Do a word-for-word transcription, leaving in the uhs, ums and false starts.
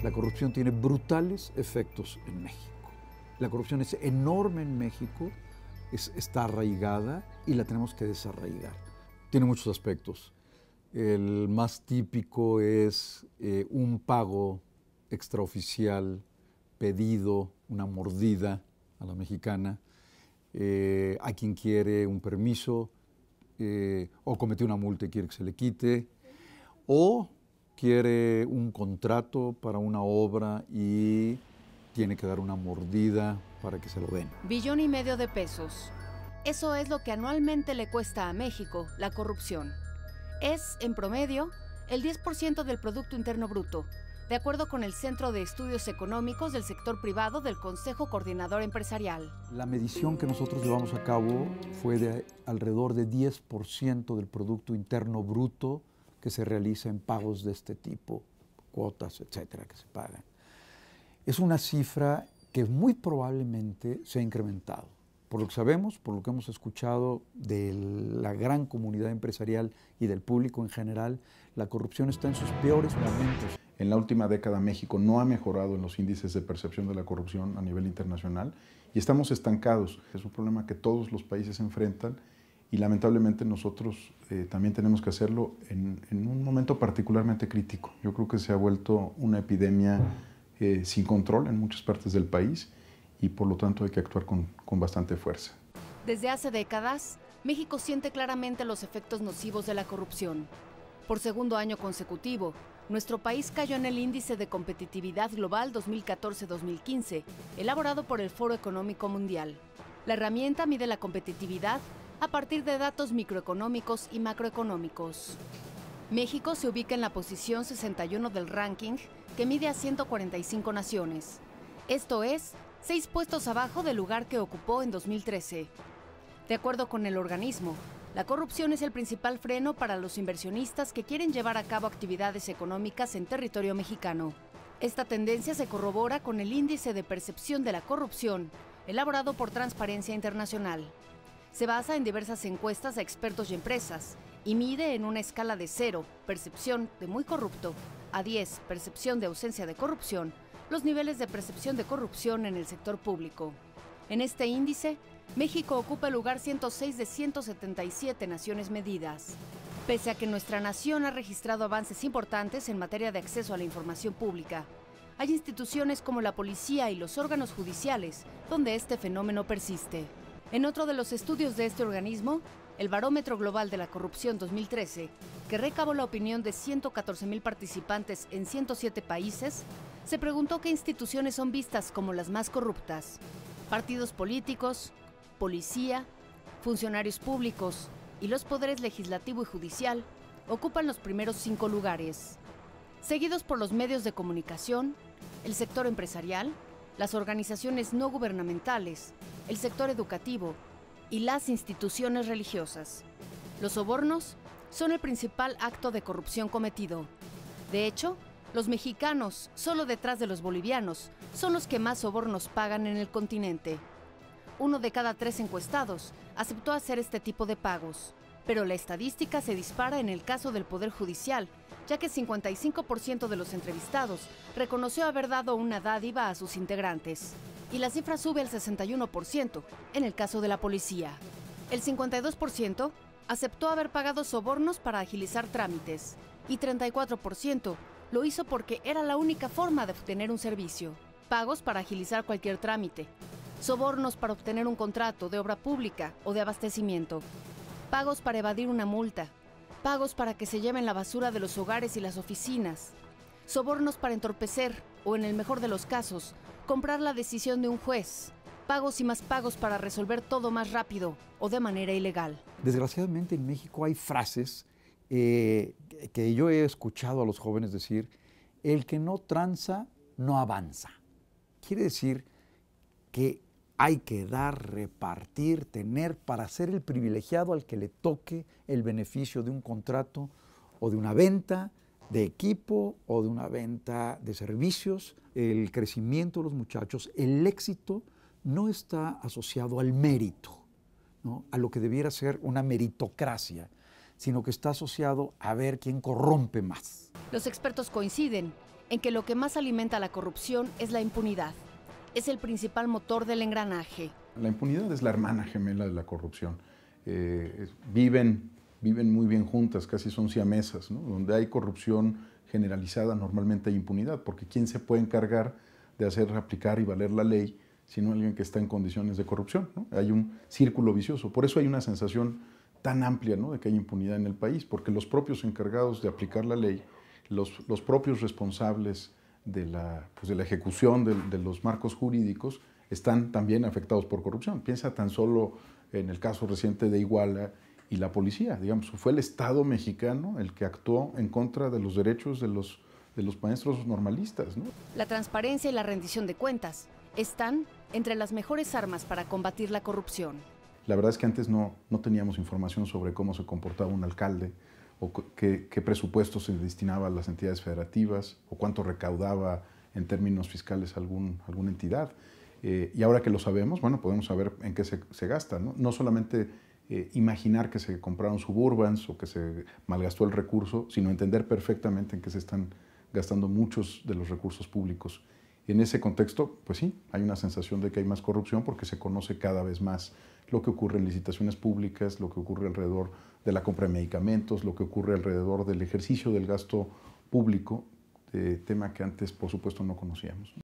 La corrupción tiene brutales efectos en México. La corrupción es enorme en México, es, está arraigada y la tenemos que desarraigar. Tiene muchos aspectos. El más típico es eh, un pago extraoficial, pedido, una mordida a la mexicana, eh, a quien quiere un permiso, eh, o cometió una multa y quiere que se le quite, o quiere un contrato para una obra y tiene que dar una mordida para que se lo den. Billón y medio de pesos. Eso es lo que anualmente le cuesta a México la corrupción. Es, en promedio, el diez por ciento del Producto Interno Bruto, de acuerdo con el Centro de Estudios Económicos del Sector Privado del Consejo Coordinador Empresarial. La medición que nosotros llevamos a cabo fue de alrededor de diez por ciento del Producto Interno Bruto que se realiza en pagos de este tipo, cuotas, etcétera, que se pagan. Es una cifra que muy probablemente se ha incrementado. Por lo que sabemos, por lo que hemos escuchado de la gran comunidad empresarial y del público en general, la corrupción está en sus peores momentos. En la última década México no ha mejorado en los índices de percepción de la corrupción a nivel internacional y estamos estancados. Es un problema que todos los países enfrentan y lamentablemente nosotros eh, también tenemos que hacerlo en, en un momento particularmente crítico. Yo creo que se ha vuelto una epidemia eh, sin control en muchas partes del país y por lo tanto hay que actuar con, con bastante fuerza. Desde hace décadas, México siente claramente los efectos nocivos de la corrupción. Por segundo año consecutivo, nuestro país cayó en el Índice de Competitividad Global dos mil catorce dos mil quince, elaborado por el Foro Económico Mundial. La herramienta mide la competitividad a partir de datos microeconómicos y macroeconómicos. México se ubica en la posición sesenta y uno del ranking, que mide a ciento cuarenta y cinco naciones. Esto es, seis puestos abajo del lugar que ocupó en dos mil trece. De acuerdo con el organismo, la corrupción es el principal freno para los inversionistas que quieren llevar a cabo actividades económicas en territorio mexicano. Esta tendencia se corrobora con el Índice de Percepción de la Corrupción, elaborado por Transparencia Internacional. Se basa en diversas encuestas a expertos y empresas y mide en una escala de cero, percepción de muy corrupto, a diez, percepción de ausencia de corrupción, los niveles de percepción de corrupción en el sector público. En este índice, México ocupa el lugar ciento seis de ciento setenta y siete naciones medidas. Pese a que nuestra nación ha registrado avances importantes en materia de acceso a la información pública, hay instituciones como la policía y los órganos judiciales donde este fenómeno persiste. En otro de los estudios de este organismo, el Barómetro Global de la Corrupción dos mil trece, que recabó la opinión de ciento catorce mil participantes en ciento siete países, se preguntó qué instituciones son vistas como las más corruptas. Partidos políticos, policía, funcionarios públicos y los poderes legislativo y judicial ocupan los primeros cinco lugares, seguidos por los medios de comunicación, el sector empresarial, las organizaciones no gubernamentales, el sector educativo y las instituciones religiosas. Los sobornos son el principal acto de corrupción cometido. De hecho, los mexicanos, solo detrás de los bolivianos, son los que más sobornos pagan en el continente. Uno de cada tres encuestados aceptó hacer este tipo de pagos, pero la estadística se dispara en el caso del Poder Judicial, ya que cincuenta y cinco por ciento de los entrevistados reconoció haber dado una dádiva a sus integrantes, y la cifra sube al sesenta y uno por ciento en el caso de la policía. El cincuenta y dos por ciento aceptó haber pagado sobornos para agilizar trámites, y treinta y cuatro por ciento lo hizo porque era la única forma de obtener un servicio. Pagos para agilizar cualquier trámite, sobornos para obtener un contrato de obra pública o de abastecimiento, pagos para evadir una multa, pagos para que se lleven la basura de los hogares y las oficinas, sobornos para entorpecer o, en el mejor de los casos, comprar la decisión de un juez, pagos y más pagos para resolver todo más rápido o de manera ilegal. Desgraciadamente en México hay frases eh, que yo he escuchado a los jóvenes decir: el que no tranza no avanza. Quiere decir que hay que dar, repartir, tener para ser el privilegiado al que le toque el beneficio de un contrato o de una venta de equipo o de una venta de servicios. El crecimiento de los muchachos, el éxito no está asociado al mérito, ¿no?, a lo que debiera ser una meritocracia, sino que está asociado a ver quién corrompe más. Los expertos coinciden en que lo que más alimenta la corrupción es la impunidad. Es el principal motor del engranaje. La impunidad es la hermana gemela de la corrupción. Eh, viven, viven muy bien juntas, casi son siamesas, ¿no? Donde hay corrupción generalizada, normalmente hay impunidad, porque ¿quién se puede encargar de hacer aplicar y valer la ley sino alguien que está en condiciones de corrupción, ¿no? Hay un círculo vicioso. Por eso hay una sensación tan amplia, ¿no?, de que hay impunidad en el país, porque los propios encargados de aplicar la ley, los, los propios responsables de la, pues de la ejecución de, de los marcos jurídicos, están también afectados por corrupción. Piensa tan solo en el caso reciente de Iguala y la policía. Digamos, fue el Estado mexicano el que actuó en contra de los derechos de los, de los maestros normalistas, ¿no? La transparencia y la rendición de cuentas están entre las mejores armas para combatir la corrupción. La verdad es que antes no, no teníamos información sobre cómo se comportaba un alcalde, o qué, qué presupuesto se destinaba a las entidades federativas, o cuánto recaudaba en términos fiscales algún, alguna entidad. Eh, y ahora que lo sabemos, bueno, podemos saber en qué se, se gasta, ¿no? No solamente eh, imaginar que se compraron Suburbans o que se malgastó el recurso, sino entender perfectamente en qué se están gastando muchos de los recursos públicos. Y en ese contexto, pues sí, hay una sensación de que hay más corrupción porque se conoce cada vez más lo que ocurre en licitaciones públicas, lo que ocurre alrededor de la compra de medicamentos, lo que ocurre alrededor del ejercicio del gasto público, eh, tema que antes, por supuesto, no conocíamos.